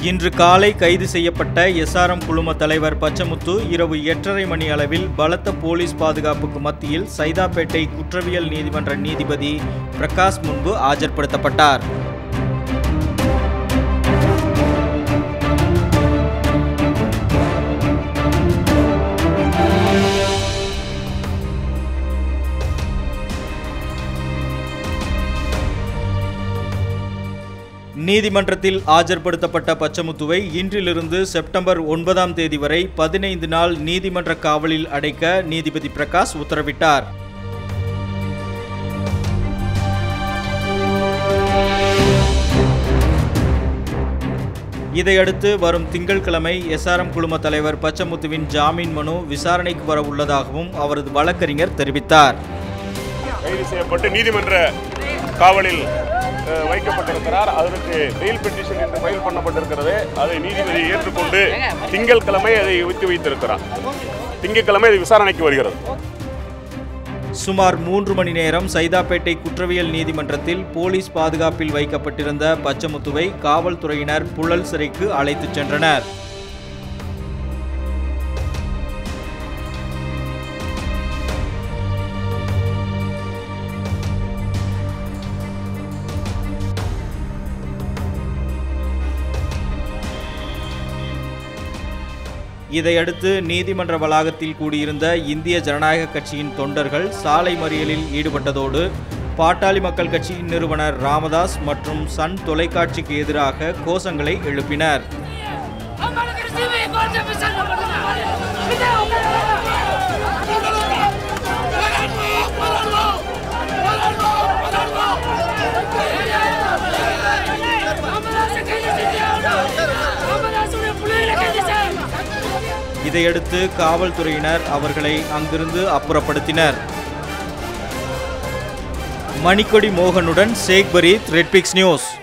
இன்று காலை கைது செய்யப்பட்ட எஸ்ஆர்எம் குழும தலைவர் பச்சமுத்து இரவு 8:30 மணி அளவில் பலத்த போலீஸ் பாதுகாப்புக்கு மத்தியில் சைதாப்பேட்டை குற்றவியல் நீதிமன்ற நீதிபதி பிரகாஷ் முன்பு ஆஜர்படுத்தப்பட்டார். நீதிமன்றத்தில் ஆஜர்படுத்தப்பட்ட பச்சமுத்துவை இன்றிலிருந்து செப்டம்பர் 9ஆம் தேதி வரை 15 நாள் நீதிமன்ற காவலில் அடைக்க நீதிபதி பிரகாஷ் உத்தரவிட்டார். இதையடுத்து வரும் திங்கட்கிழமை எஸ்ஆர்எம் குழும தலைவர் பச்சமுத்துவின் ஜாமீன் மனு விசாரணைக்கு வர உள்ளதாகவும் அவரது வழக்கறிஞர் தெரிவித்தார். கைது செய்யப்பட்டு நீதிமன்ற காவலில் வைக்கப்பட்டிருக்கிறார். அதற்கு பெயில் பெட்டிஷன் என்று ஃபைல் பண்ணப்பட்டிருக்கிறது. அதை நீதிபதி ஏற்றுக்கொண்டு திங்கட்கிழமை அதை ஒத்தி வைத்திருக்கிறார். திங்கட்கிழமை அது விசாரணைக்கு வருகிறது. சுமார் 3 மணி நேரம் சைதாப்பேட்டை குற்றவியல் நீதிமன்றத்தில் போலீஸ் பாதுகாப்பில் வைக்கப்பட்டிருந்த பச்சமுத்துவை காவல்துறையினர் புழல் சிறைக்கு அழைத்துச் சென்றனர். இதையடுத்து நீதிமன்ற வளாகத்தில் கூடியிருந்த இந்திய ஜனநாயக கட்சியின் தொண்டர்கள் சாலை மறியலில் ஈடுபட்டதோடு பாட்டாளி மக்கள் கட்சியின் நிறுவனர் ராமதாஸ் மற்றும் சன் தொலைக்காட்சிக்கு எதிராக கோஷங்களை எழுப்பினர். இதையடுத்து காவல்துறையினர் அவர்களை அங்கிருந்து அப்புறப்படுத்தினர். மணிக்கொடி மோகனுடன் Sheikh Fareed, red pix news.